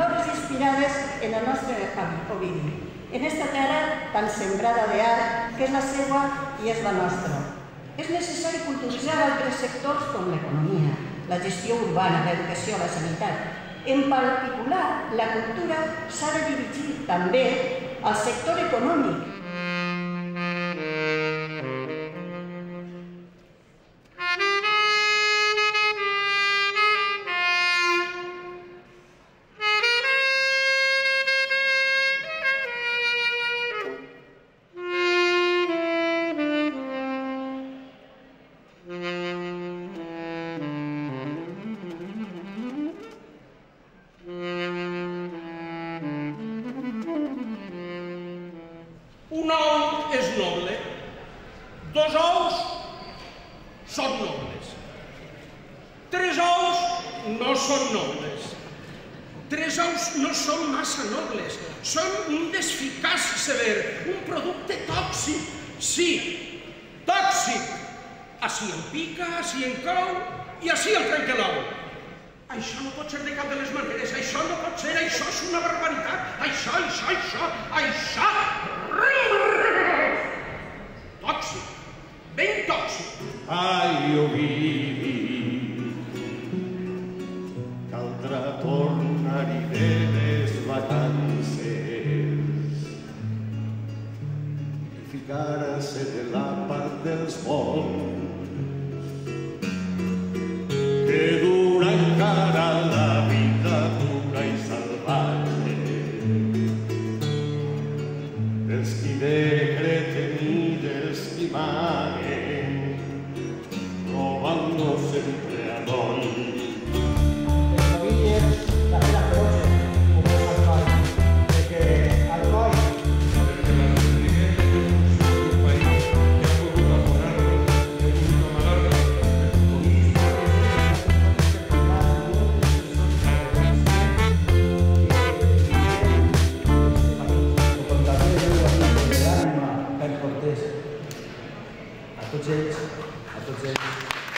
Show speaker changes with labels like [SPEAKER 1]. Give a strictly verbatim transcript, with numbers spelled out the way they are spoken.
[SPEAKER 1] obres inspirades en el nostre Ovidi, en esta terra tan sembrada d'art que és la seva i és la nostra. És necessari culturitzar altres sectors com l'economia, la gestió urbana, l'educació, la sanitat. En particular, la cultura s'ha de dirigir també al sector econòmic.
[SPEAKER 2] Un ou és noble, dos ous són nobles, tres ous no són nobles, tres ous no són massa nobles, són un desficaç sever, un producte tòxic, sí, tòxic. Així en pica, així en cou i així el trenca l'ou. Això no pot ser de cap de les maneres, això no pot ser, això és una barbaritat, això, això, això, això... Tòxic, ben tòxic.
[SPEAKER 3] Ai, Ovidi, caldrà tornar-hi de les vacances i ficar-se de la part dels bons que dura encara la vida dura i salvatge dels qui decreten i dels qui maguen robando sempre a don.
[SPEAKER 4] A tots ells, a tots ells.